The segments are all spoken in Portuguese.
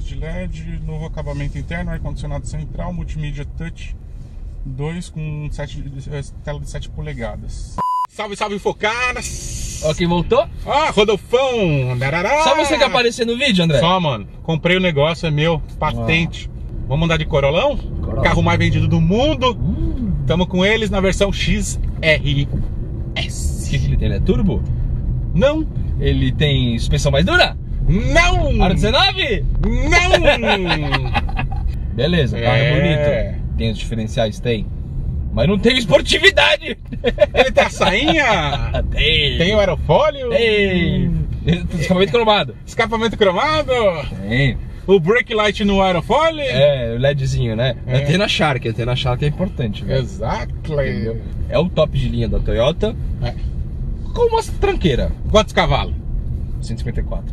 de LED, novo acabamento interno, ar-condicionado central, multimídia touch 2 com tela de 7 polegadas. Salve, salve, focaras! Ó, quem voltou? Ah, Rodolfão! Só você que apareceu no vídeo, André? Só, mano. Comprei o negócio, é meu, patente. Vamos andar de Corolão? Corolla. Carro mais vendido do mundo. Tamo com eles na versão XRS. O que ele tem? Ele é turbo? Não! Ele tem suspensão mais dura? Não! Aro 19? Não! Beleza, o carro é bonito. Tem os diferenciais? Tem. Mas não tem esportividade! Ele tem a sainha? Tem! Tem o aerofólio? Tem! Escapamento cromado? Escapamento cromado? Tem! O brake light no aerofólio? É, o LEDzinho, né? É. Antena Shark, a Antena Shark é importante, velho. Exactly. Entendeu? É o top de linha da Toyota, É. com uma tranqueira. Quantos cavalos? 154.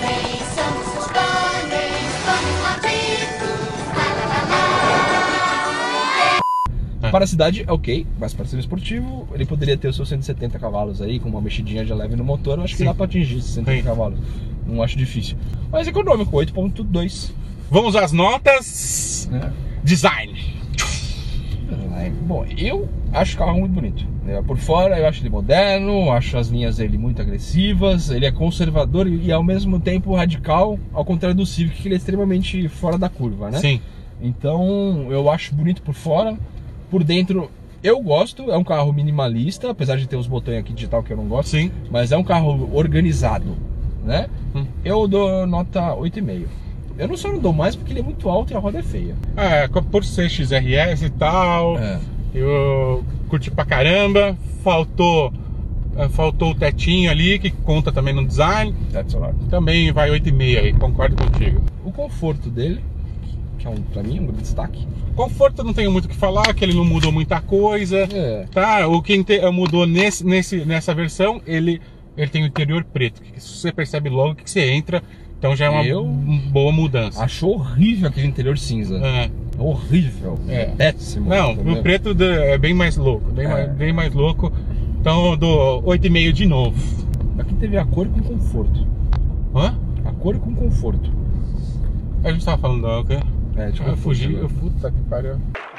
Para a cidade é ok, mas para ser esportivo, ele poderia ter os seus 170 cavalos aí, com uma mexidinha de leve no motor. Eu acho que Sim. dá para atingir esses 170 Sim. cavalos. Não acho difícil. Mas econômico, 8.2. Vamos às notas. Design. Bom, eu acho o carro muito bonito. Por fora eu acho ele moderno, acho as linhas dele muito agressivas, ele é conservador e ao mesmo tempo radical, ao contrário do Civic, que ele é extremamente fora da curva, né? Sim. Então eu acho bonito por fora. Por dentro eu gosto, é um carro minimalista, apesar de ter os botões aqui digital que eu não gosto. Sim. Mas é um carro organizado, né? Eu dou nota 8,5. Eu só não dou mais porque ele é muito alto e a roda é feia. É, por ser XRS e tal, eu curti pra caramba. Faltou o tetinho ali, que conta também no design. Também vai 8,5 aí, concordo contigo. O conforto dele, que é pra mim um grande destaque. Conforto não tenho muito o que falar, que ele não mudou muita coisa. Tá? O que mudou nessa versão, ele tem o interior preto, que você percebe logo que você entra, então já é uma boa mudança. Acho horrível aquele interior cinza. É. Horrível. Péssimo. Não, entendeu? o preto é bem mais louco, bem mais louco. Então eu dou 8,5 de novo. Aqui teve a cor com conforto. Hã? A cor com conforto. A gente tava falando o quê? Tipo, Eu fugi, puta que pariu.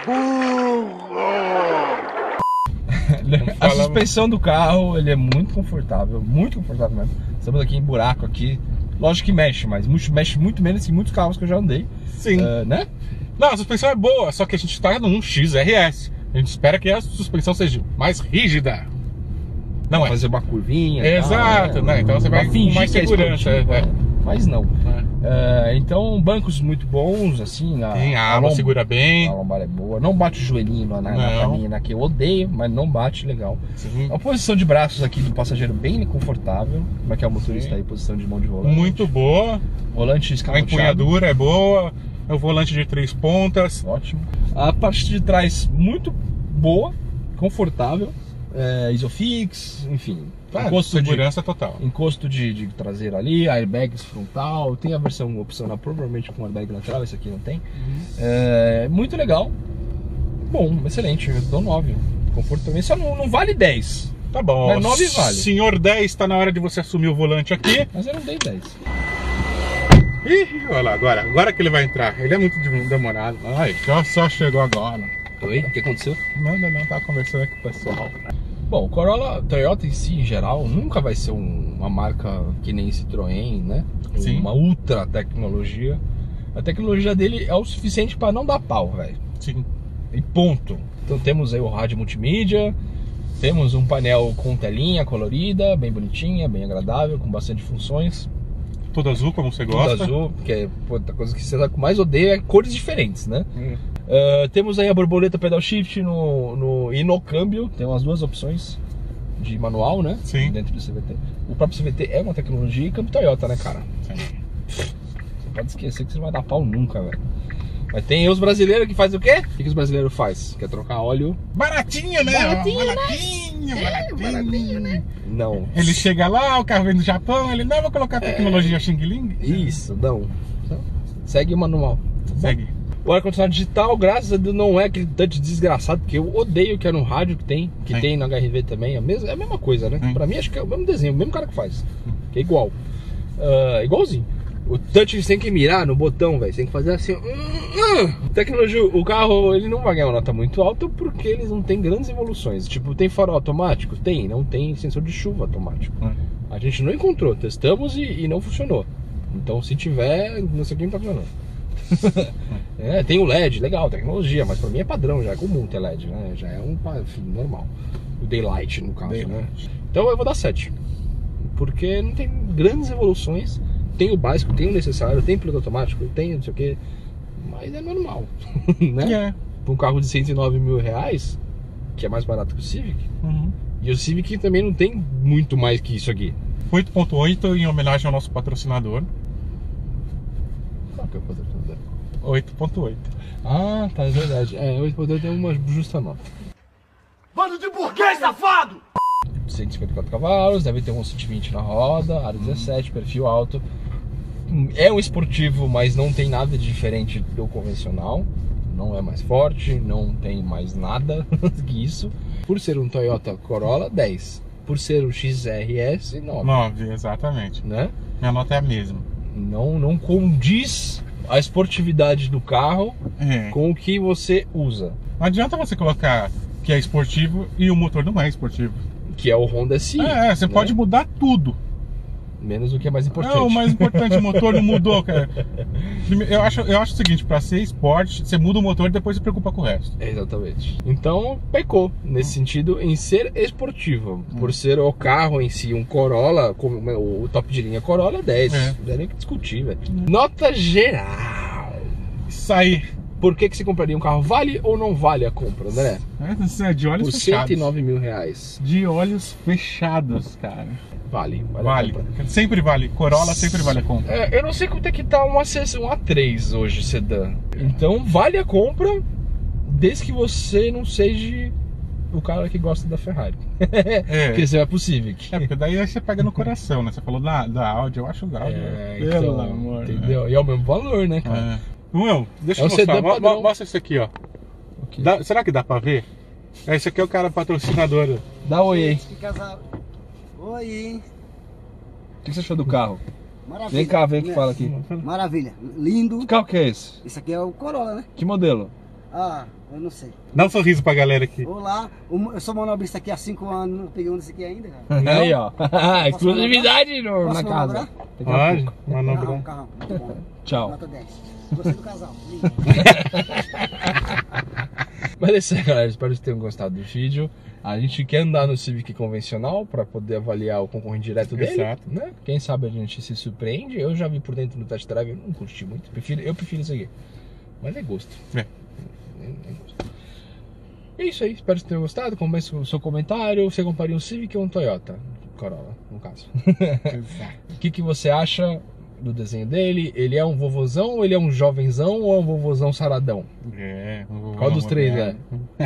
A suspensão do carro, ele é muito confortável mesmo. Estamos aqui em buraco aqui. Lógico que mexe, mas mexe muito menos que muitos carros que eu já andei. Sim. Né? Não, a suspensão é boa, só que a gente tá num XRS. A gente espera que a suspensão seja mais rígida. Não é? Fazer uma curvinha. Exato, né? Então você vai com mais segurança. Mas não. Então, bancos muito bons, assim. Tem a aba segura bem. A lombar é boa. Não bate o joelhinho na caminha, que eu odeio, mas não bate, legal. Sim. A posição de braços aqui do passageiro bem confortável. Como é que é o motorista aí? Posição de mão de volante. Muito boa. Volante A escamoteado. empunhadura é boa. É o volante de 3 pontas. Ótimo. A parte de trás muito boa, confortável. Isofix, enfim. Segurança total. Encosto de traseiro ali, airbags frontal. Tem a versão opcional, provavelmente com airbag lateral, esse aqui não tem. Muito legal. Bom, excelente, eu dou 9. Conforto também, só não vale 10. Tá bom. Mas 9 vale. Senhor 10, tá na hora de você assumir o volante aqui. Mas eu não dei 10. Ih, olha lá, agora que ele vai entrar. Ele é muito demorado. Ai, só chegou agora. Oi, o que aconteceu? Não, tava conversando aqui com o pessoal. Bom, o Corolla, Toyota em si, em geral, nunca vai ser uma marca que nem Citroën, né? Sim. Uma ultra tecnologia. A tecnologia dele é o suficiente para não dar pau, velho. Sim. E ponto. Então temos aí o rádio multimídia, temos um painel com telinha colorida, bem bonitinha, bem agradável, com bastante funções. Tudo azul, como você gosta. Tudo azul, que é a coisa que você mais odeia, é cores diferentes, né? Temos aí a borboleta pedal shift e no câmbio, tem umas duas opções de manual, né? Sim. Dentro do CVT. O próprio CVT é uma tecnologia e câmbio Toyota, né, cara? Sim. Você pode esquecer que você não vai dar pau nunca, velho. Mas tem os brasileiros que fazem o quê? O que os brasileiros fazem? Quer trocar óleo? Baratinho, né? Baratinho, né? Não. Ele chega lá, o carro vem do Japão, ele não vai colocar tecnologia Xing Ling? Isso, não. Segue o manual. Segue. O ar-condicionado digital, graças a Deus, não é aquele touch desgraçado, porque eu odeio que é no rádio que tem na HRV também. É a mesma coisa, né? Pra mim, acho que é o mesmo desenho, o mesmo cara que faz. Que é igual. Igualzinho. O touch você tem que mirar no botão, velho. Você tem que fazer assim. Tecnologia, o carro ele não vai ganhar uma nota muito alta porque eles não têm grandes evoluções. Tipo, tem farol automático? Tem, não tem sensor de chuva automático. A gente não encontrou, testamos e não funcionou. Então se tiver, não sei quem tá falando. Tem o LED, legal, tecnologia, mas pra mim é padrão, já é comum ter LED, né? Já é enfim, normal. O Daylight no caso, né? Então eu vou dar 7. Porque não tem grandes evoluções. Tem o básico, tem o necessário, tem piloto automático, tem não sei o que, mas é normal, né? Para um carro de 109 mil reais, que é mais barato que o Civic, e o Civic também não tem muito mais que isso aqui. 8.8 em homenagem ao nosso patrocinador. Qual que é o patrocinador? 8.8. Ah, tá, é verdade. 8.8 é uma justa nota. Bando de burguês, safado! 154 cavalos, deve ter uns 120 na roda, aro 17, perfil alto. É um esportivo, mas não tem nada de diferente do convencional. Não é mais forte, não tem mais nada que isso. Por ser um Toyota Corolla, 10. Por ser um XRS, 9. 9, exatamente. Né? Minha nota é a mesma. Não condiz a esportividade do carro com o que você usa. Não adianta você colocar que é esportivo e o motor não é esportivo. Que é o Honda SI. Você pode mudar tudo. Menos o que é mais importante. O mais importante, o motor não mudou, cara. Eu acho o seguinte, pra ser esporte, você muda o motor e depois se preocupa com o resto. Exatamente. Então, pecou, nesse sentido, em ser esportivo. Por ser o carro em si, um Corolla, como o top de linha Corolla, 10. Não dá nem o que discutir, velho. Nota geral. Isso aí. Por que você compraria um carro? Vale ou não vale a compra, André? De olhos fechados. Por 109 mil reais. De olhos fechados, cara. Vale. Sempre vale. Corolla sempre vale a compra. Eu não sei quanto é que tá um A3 hoje, sedã. Então vale a compra, desde que você não seja o cara que gosta da Ferrari. Porque você vai pro Civic. Porque daí você pega no coração, né? Você falou da Audi, eu acho o Audi. Pelo amor, entendeu? E é o mesmo valor, né, cara? Deixa eu mostrar. Mostra isso aqui, ó. Será que dá pra ver? Esse aqui é o cara patrocinador. Dá oi aí. Oi. O que você achou do carro? Maravilha. Vem cá, vem que fala aqui. Maravilha. Lindo. Que carro que é esse? Esse aqui é o Corolla, né? Que modelo? Eu não sei. Dá um sorriso pra galera aqui. Olá, eu sou manobrista aqui há 5 anos, não peguei um desse aqui ainda, cara. Aí, ó. Exclusividade na casa. Pode, manobrar. Carrão, muito bom. Tchau. Nota 10. Gostei do casal. Lindo. Mas é isso aí, galera. Espero que vocês tenham gostado do vídeo. A gente quer andar no Civic convencional para poder avaliar o concorrente direto dele. Exato. Né? Quem sabe a gente se surpreende. Eu já vi por dentro do test drive, eu não curti muito. Eu prefiro isso aqui. Mas é gosto. É gosto. É isso aí. Espero que vocês tenham gostado. Comece o seu comentário. Você compraria um Civic ou um Toyota Corolla, no caso. Exato. O que você acha do desenho dele? Ele é um vovozão ou ele é um jovenzão ou é um vovozão saradão? Qual dos três é?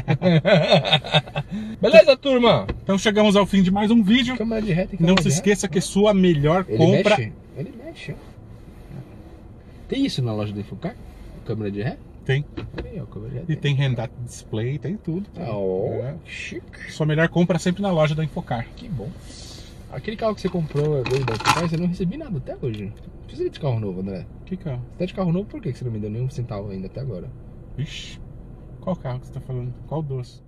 Beleza, turma? Então chegamos ao fim de mais um vídeo. Câmera de ré, não se esqueça que sua melhor compra... Ele mexe. Tem isso na loja da Infocar? Câmera de ré? Tem. Câmera de ré e tem hand-up display, tem tudo. Chique. Sua melhor compra sempre na loja da Infocar. Que bom. Aquele carro que você comprou da Infocar, você não recebi nada até hoje. Precisa de carro novo, André. Que carro? Você tá de carro novo, por que você não me deu nenhum centavo ainda até agora? Ixi, qual carro que você tá falando? Qual dos?